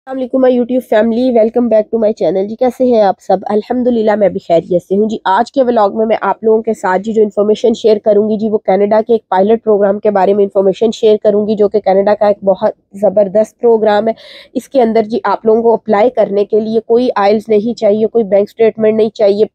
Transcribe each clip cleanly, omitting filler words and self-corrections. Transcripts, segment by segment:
अस्सलामुअलैकुम my YouTube family, welcome back to my channel. जी कैसे हैं आप सब? अल्हम्दुलिल्लाह मैं भी खैरियत से हूँ। जी आज के व्लॉग में मैं आप लोगों के साथ जी जो इन्फॉर्मेशन शेयर करूंगी जी वो कनाडा के एक पायलट प्रोग्राम के बारे में इन्फॉर्मेशन शेयर करूंगी, जो कि कनाडा का एक बहुत ज़बरदस्त प्रोग्राम है। इसके अंदर जी आप लोगों को अप्लाई करने के लिए कोई आइल्स नहीं चाहिए, कोई बैंक स्टेटमेंट नहीं चाहिए,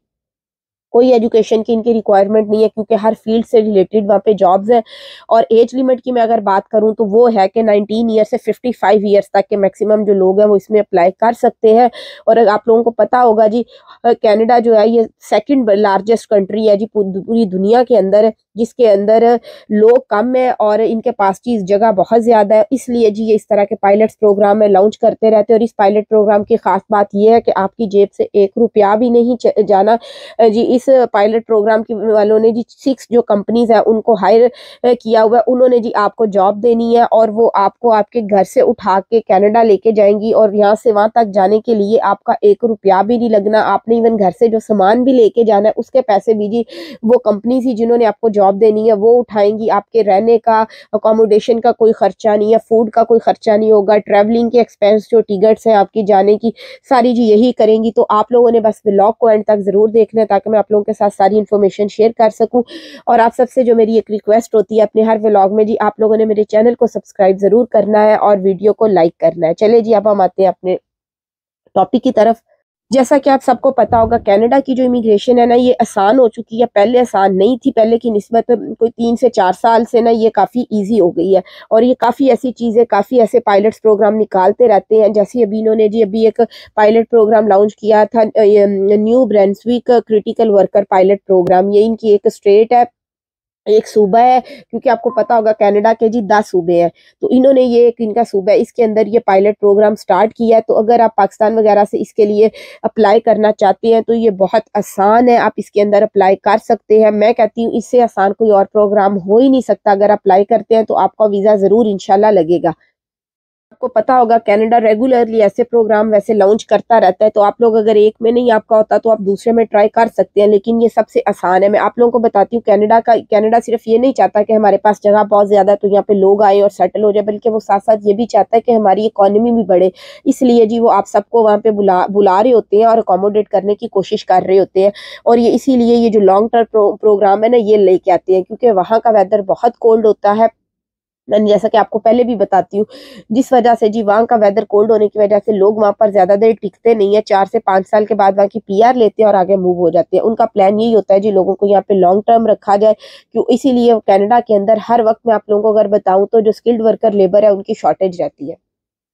कोई एजुकेशन की इनकी रिक्वायरमेंट नहीं है, क्योंकि हर फील्ड से रिलेटेड वहाँ पे जॉब्स हैं। और एज लिमिट की मैं अगर बात करूँ तो वो है कि 19 ईयर से 55 ईयर्स तक के मैक्सिमम जो लोग हैं वो इसमें अप्लाई कर सकते हैं। और आप लोगों को पता होगा जी, कनाडा जो है ये सेकंड लार्जेस्ट कंट्री है जी पूरी दुनिया के अंदर, जिसके अंदर लोग कम है और इनके पास चीज जगह बहुत ज्यादा है। इसलिए जी ये इस तरह के पायलट्स प्रोग्राम में लॉन्च करते रहते हैं। और इस पायलट प्रोग्राम की खास बात यह है कि आपकी जेब से 1 रुपया भी नहीं जाना। जी इस पायलट प्रोग्राम की वालों ने जी 6 जो कंपनीज है उनको हायर किया हुआ है। उन्होंने जी आपको जॉब देनी है और वो आपको आपके घर से उठा के कनाडा लेके जाएंगी, और यहाँ से वहां तक जाने के लिए आपका 1 रुपया भी नहीं लगना। आपने इवन घर से जो सामान भी लेके जाना है उसके पैसे भी जी वो कंपनी ही जिन्होंने आपको जॉब देनी है वो उठाएंगी। आपके रहने का, अकोमोडेशन का कोई खर्चा नहीं है, फूड का कोई खर्चा नहीं होगा, ट्रैवलिंग के एक्सपेंस जो टिकट्स हैं आपकी जाने की सारी जी यही करेंगी। तो आप लोगों ने बस व्लॉग को एंड तक जरूर देखना है ताकि मैं आप लोगों के साथ सारी इन्फॉर्मेशन शेयर कर सकूं। और आप सबसे जो मेरी एक रिक्वेस्ट होती है अपने हर व्लॉग में जी, आप लोगों ने मेरे चैनल को सब्सक्राइब जरूर करना है और वीडियो को लाइक करना है। चले जी अब हम आते हैं अपने टॉपिक की तरफ। जैसा कि आप सबको पता होगा, कनाडा की जो इमिग्रेशन है ना ये आसान हो चुकी है। पहले आसान नहीं थी, पहले की निस्बत कोई 3 से 4 साल से ना ये काफ़ी इजी हो गई है। और ये काफ़ी ऐसी चीज़ें, काफ़ी ऐसे पायलट्स प्रोग्राम निकालते रहते हैं। जैसे अभी इन्होंने जी अभी एक पायलट प्रोग्राम लॉन्च किया था, New Brunswick critical worker pilot program. ये इनकी एक स्टेट है, एक सूबा है, क्योंकि आपको पता होगा कनाडा के जी 10 सूबे हैं। तो इन्होंने ये एक इनका सूबा है, इसके अंदर ये पायलट प्रोग्राम स्टार्ट किया है। तो अगर आप पाकिस्तान वगैरह से इसके लिए अप्लाई करना चाहते हैं तो ये बहुत आसान है, आप इसके अंदर अप्लाई कर सकते हैं। मैं कहती हूँ इससे आसान कोई और प्रोग्राम हो ही नहीं सकता। अगर अप्लाई करते हैं तो आपका वीज़ा ज़रूर इंशाल्लाह लगेगा। आपको पता होगा कनाडा रेगुलरली ऐसे प्रोग्राम वैसे लॉन्च करता रहता है। तो आप लोग अगर एक में नहीं आपका होता तो आप दूसरे में ट्राई कर सकते हैं, लेकिन ये सबसे आसान है। मैं आप लोगों को बताती हूँ कनाडा सिर्फ ये नहीं चाहता कि हमारे पास जगह बहुत ज्यादा है तो यहाँ पे लोग आए और सेटल हो जाए, बल्कि वो साथ साथ ये भी चाहता है कि हमारी इकोनॉमी भी बढ़े। इसलिए जी वो आप सबको वहाँ पे बुला रहे होते हैं और अकोमोडेट करने की कोशिश कर रहे होते हैं। और ये इसीलिए ये जो लॉन्ग टर्म प्रोग्राम है ना ये लेके आते हैं, क्योंकि वहाँ का वेदर बहुत कोल्ड होता है। मैंने जैसा कि आपको पहले भी बताती हूँ, जिस वजह से जी वहाँ का वेदर कोल्ड होने की वजह से लोग वहाँ पर ज्यादा देर टिकते नहीं है। 4 से 5 साल के बाद वहाँ की पीआर लेते हैं और आगे मूव हो जाते हैं। उनका प्लान यही होता है जी लोगों को यहाँ पे लॉन्ग टर्म रखा जाए। क्यों? इसीलिए कनाडा के अंदर हर वक्त मैं आप लोगों को अगर बताऊं तो जो स्किल्ड वर्कर लेबर है उनकी शॉर्टेज रहती है।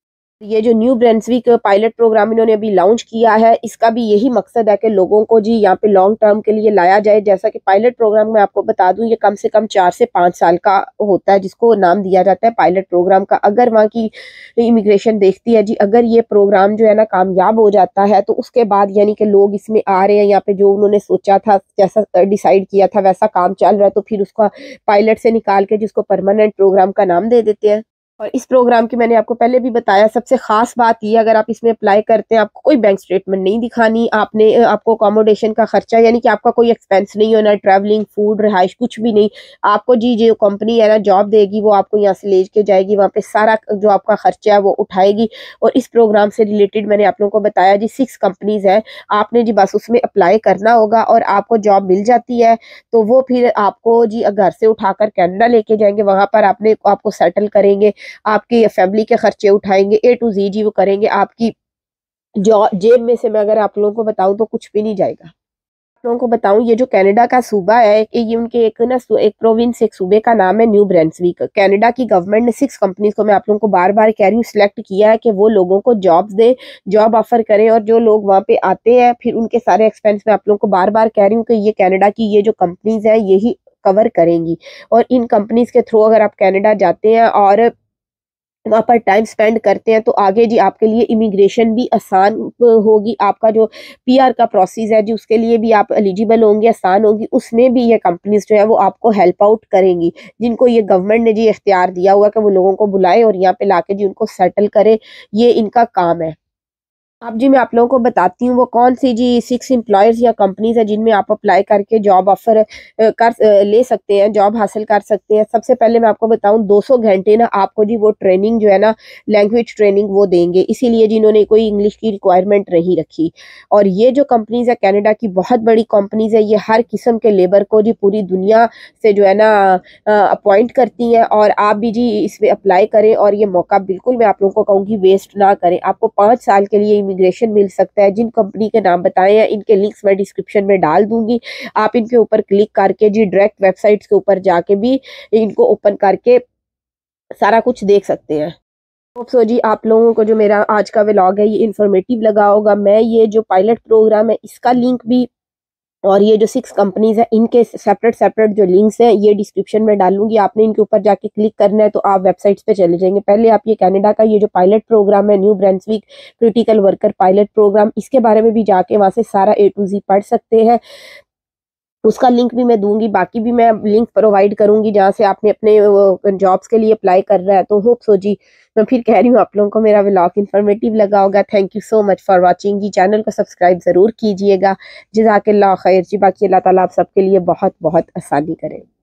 ये जो न्यू ब्रांसविक पायलट प्रोग्राम इन्होंने अभी लॉन्च किया है, इसका भी यही मकसद है कि लोगों को जी यहाँ पे लॉन्ग टर्म के लिए लाया जाए। जैसा कि पायलट प्रोग्राम में आपको बता दूं ये कम से कम 4 से 5 साल का होता है, जिसको नाम दिया जाता है पायलट प्रोग्राम का। अगर वहाँ की इमिग्रेशन देखती है जी, अगर ये प्रोग्राम जो है ना कामयाब हो जाता है तो उसके बाद यानी कि लोग इसमें आ रहे हैं, यहाँ पे जो उन्होंने सोचा था, जैसा डिसाइड किया था वैसा काम चल रहा है, तो फिर उसका पायलट से निकाल के जिसको परमानेंट प्रोग्राम का नाम दे देते हैं। और इस प्रोग्राम की मैंने आपको पहले भी बताया, सबसे खास बात ये अगर आप इसमें अप्लाई करते हैं आपको कोई बैंक स्टेटमेंट नहीं दिखानी। आपको अकोमोडेशन का खर्चा यानी कि आपका कोई एक्सपेंस नहीं होना, ट्रैवलिंग, फूड, रिहाइश कुछ भी नहीं। आपको जी जो कंपनी है ना जॉब देगी वो आपको यहाँ से ले के जाएगी, वहाँ पे सारा जो आपका खर्चा है वो उठाएगी। और इस प्रोग्राम से रिलेटेड मैंने आप लोगों को बताया जी 6 कंपनीज है। आपने जी बस उसमें अप्लाई करना होगा और आपको जॉब मिल जाती है तो वो फिर आपको जी घर से उठाकर कनाडा लेके जाएंगे, वहां पर आपको सेटल करेंगे, आपकी फैमिली के खर्चे उठाएंगे, ए टू जी जी वो करेंगे। आपकी जो जेब में से मैं अगर आप लोगों को बताऊं तो कुछ भी नहीं जाएगा। आप लोगों को बताऊं ये जो कनाडा का सूबा है, ये उनके एक ना एक प्रोविंस, एक सूबे का नाम है न्यू ब्रांसविक। कनाडा की गवर्नमेंट ने 6 कंपनीज को, मैं आप लोगों को बार बार कह रही हूँ, सिलेक्ट किया है कि वो लोगों को जॉब्स दे, जॉब ऑफर करें। और जो लोग वहां पे आते हैं फिर उनके सारे एक्सपेंस मैं आप लोगों को बार बार कह रही हूँ कि ये कनाडा की ये जो कंपनीज है यही कवर करेंगी। और इन कंपनीज के थ्रू अगर आप कनाडा जाते हैं और वहाँ पर टाइम स्पेंड करते हैं तो आगे जी आपके लिए इमिग्रेशन भी आसान होगी। आपका जो पीआर का प्रोसेस है जी उसके लिए भी आप एलिजिबल होंगे, आसान होगी। उसमें भी ये कंपनीज जो है वो आपको हेल्प आउट करेंगी, जिनको ये गवर्नमेंट ने जी इख्तियार दिया हुआ कि वो लोगों को बुलाए और यहाँ पे लाके जी उनको सेटल करे। ये इनका काम है। अब जी मैं आप लोगों को बताती हूँ वो कौन सी जी 6 एम्प्लॉयर्स या कंपनीज है जिनमें आप अप्लाई करके जॉब ऑफर ले सकते हैं, जॉब हासिल कर सकते हैं। सबसे पहले मैं आपको बताऊँ 200 घंटे ना आपको जी वो ट्रेनिंग जो है ना, लैंग्वेज ट्रेनिंग वो देंगे, इसीलिए जिन्होंने कोई इंग्लिश की रिक्वायरमेंट नहीं रखी। और ये जो कंपनीज है कनाडा की बहुत बड़ी कंपनीज है, ये हर किस्म के लेबर को जी पूरी दुनिया से जो है ना अपॉइंट करती हैं। और आप भी जी इसमें अप्लाई करें और ये मौका बिल्कुल मैं आप लोगों को कहूँगी वेस्ट ना करें। आपको 5 साल के लिए इमिग्रेशन मिल सकता है। जिन कंपनी के नाम बताए हैं इनके लिंक्स मैं डिस्क्रिप्शन में डाल दूंगी, आप इनके ऊपर क्लिक करके जी डायरेक्ट वेबसाइट्स के ऊपर जाके भी इनको ओपन करके सारा कुछ देख सकते हैं। होप सो जी आप लोगों को जो मेरा आज का व्लॉग है ये इन्फॉर्मेटिव लगा होगा। मैं ये जो पायलट प्रोग्राम है इसका लिंक भी और ये जो 6 कंपनीज है इनके सेपरेट सेपरेट जो लिंक्स हैं ये डिस्क्रिप्शन में डालूंगी। आपने इनके ऊपर जाके क्लिक करना है तो आप वेबसाइट्स पे चले जाएंगे। पहले आप ये कनाडा का ये जो पायलट प्रोग्राम है New Brunswick critical worker pilot program, इसके बारे में भी जाके वहां से सारा A to Z पढ़ सकते हैं। उसका लिंक भी मैं दूंगी, बाकी भी मैं लिंक प्रोवाइड करूंगी जहाँ से आपने अपने जॉब्स के लिए अप्लाई कर रहा है। तो होप सो जी मैं फिर कह रही हूँ आप लोगों को मेरा व्लॉग इन्फॉर्मेटिव लगा होगा। Thank you so much for watching जी। चैनल को सब्सक्राइब ज़रूर कीजिएगा। जज़ाकल्लाह खैर जी। बाकी अल्लाह ताला आप सबके लिए बहुत बहुत आसानी करे।